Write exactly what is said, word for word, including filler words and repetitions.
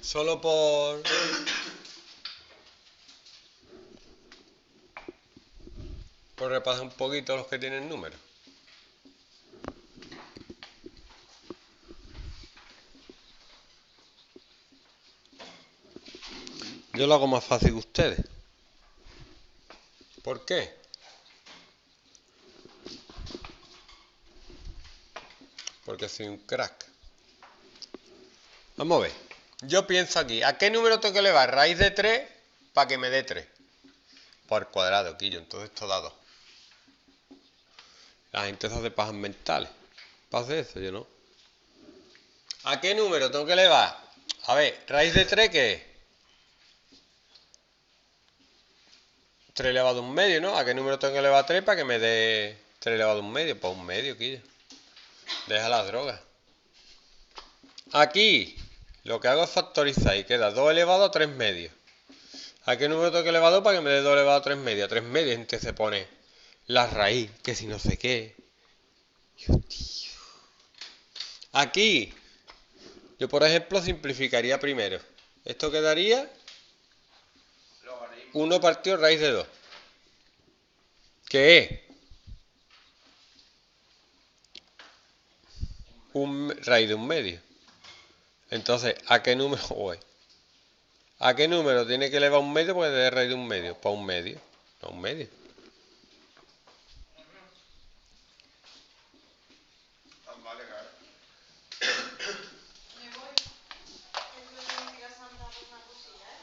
Solo por... por repasar un poquito los que tienen números. Yo lo hago más fácil que ustedes. ¿Por qué? Porque soy un crack. Vamos a ver. Yo pienso aquí, ¿a qué número tengo que elevar raíz de tres para que me dé tres? Por cuadrado, Quillo, entonces esto da dos. La gente se hace pajas mentales. ¿Para hacer eso? Yo no. ¿A qué número tengo que elevar? A ver, raíz de tres, ¿qué es? tres elevado a un medio, ¿no? ¿A qué número tengo que elevar tres para que me dé tres elevado a un medio? Pues un medio, Quillo. Deja las drogas. Aquí lo que hago es factorizar y queda dos elevado a tres medios. ¿A qué número tengo que elevar dos para que me dé dos elevado a tres medios? A tres medios, entonces se pone la raíz, que si no sé qué. Dios, tío. Aquí, yo por ejemplo simplificaría primero. Esto quedaría uno partido raíz de dos. ¿Qué es? Un raíz de un medio. Entonces, ¿a qué número voy? ¿A qué número tiene que elevar un medio porque te dé raíz de un medio? Para un medio. No, un medio.